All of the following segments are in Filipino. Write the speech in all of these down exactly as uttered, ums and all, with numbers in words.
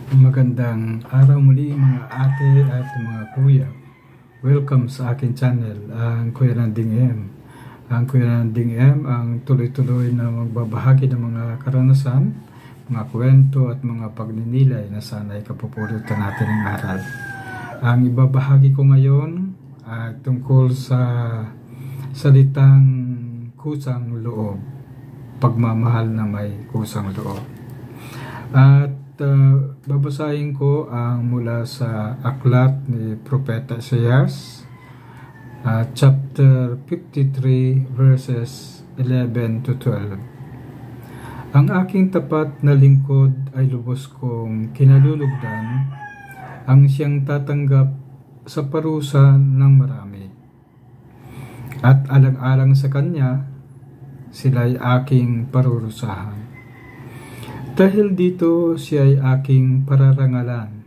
Magandang araw muli mga ate at mga kuya. Welcome sa akin channel, ang Kuya Nanding M. Ang Kuya Nanding M ang tuloy-tuloy na magbabahagi ng mga karanasan, mga kwento at mga pagninilay na sana'y kapupulutan natin ng aral. Ang ibabahagi ko ngayon ay tungkol sa salitang kusang loob, pagmamahal na may kusang loob. At Uh, babasahin ko ang mula sa aklat ni Propeta Isaias, uh, chapter fifty-three verses eleven to twelve. Ang aking tapat na lingkod ay lubos kong kinalulugdan, ang siyang tatanggap sa parusa ng marami. At alang-alang sa kanya, sila'y aking parurusahan. Dahil dito siya ay aking pararangalan,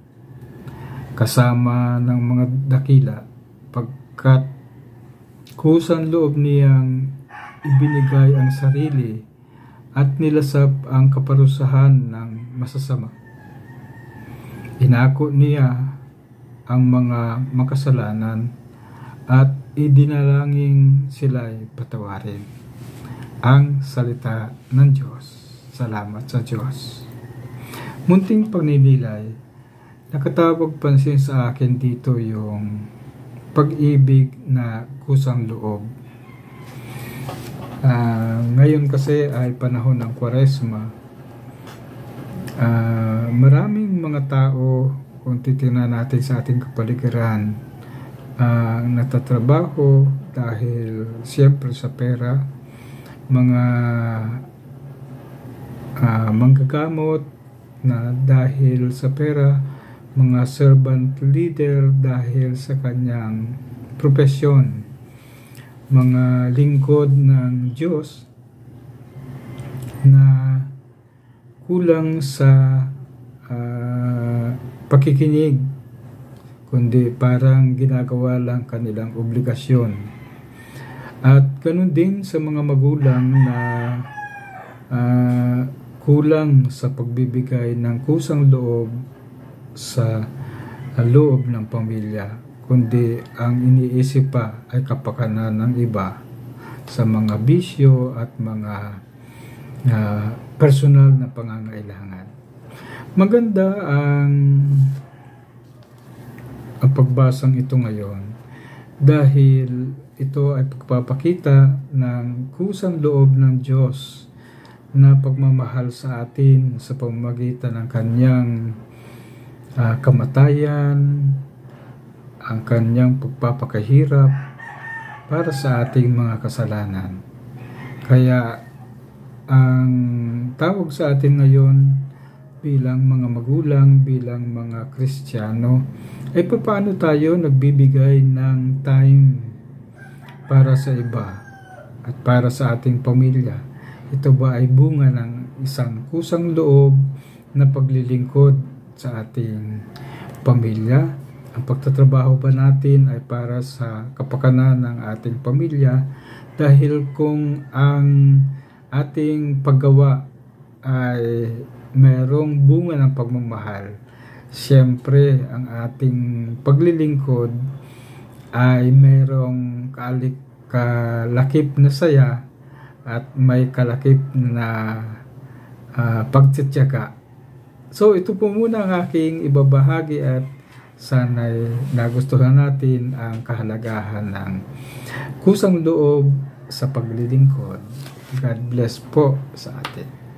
kasama ng mga dakila, pagkat kusang loob niyang ibinigay ang sarili at nilasap ang kaparusahan ng masasama. Inako niya ang mga makasalanan at idinalangin sila'y patawarin. Ang salita ng Diyos. Salamat sa Diyos. Munting pagninilay, nakatawag pansin sa akin dito yung pag-ibig na kusang loob. Uh, ngayon kasi ay panahon ng Kwaresma. Uh, maraming mga tao, kung titingnan natin sa ating kapaligiran, uh, natatrabaho dahil siyempre sa pera, mga Uh, manggagamot na dahil sa pera, mga servant leader dahil sa kanyang propesyon, mga lingkod ng Diyos na kulang sa uh, pakikinig, kundi parang ginagawa lang kanilang obligasyon. At ganun din sa mga magulang na uh, kulang sa pagbibigay ng kusang loob sa uh, loob ng pamilya, kundi ang iniisip pa ay kapakanan ng iba sa mga bisyo at mga uh, personal na pangangailangan. Maganda ang, ang pagbasang ito ngayon dahil ito ay pagpapakita ng kusang loob ng Diyos na pagmamahal sa atin sa pamamagitan ng kanyang uh, kamatayan, ang kanyang pagpapakahirap para sa ating mga kasalanan. Kaya ang tawag sa atin ngayon bilang mga magulang, bilang mga Kristiyano, ay paano tayo nagbibigay ng time para sa iba at para sa ating pamilya. Ito ba ay bunga ng isang kusang loob na paglilingkod sa ating pamilya? Ang pagtatrabaho ba natin ay para sa kapakanan ng ating pamilya? Dahil kung ang ating paggawa ay mayroong bunga ng pagmamahal, siyempre ang ating paglilingkod ay mayroong kalik, kalakip na saya at may kalakip na uh, pagtitiyaga. So ito po muna ang aking ibabahagi at sana'y nagustuhan natin ang kahalagahan ng kusang loob sa paglilingkod. God bless po sa atin.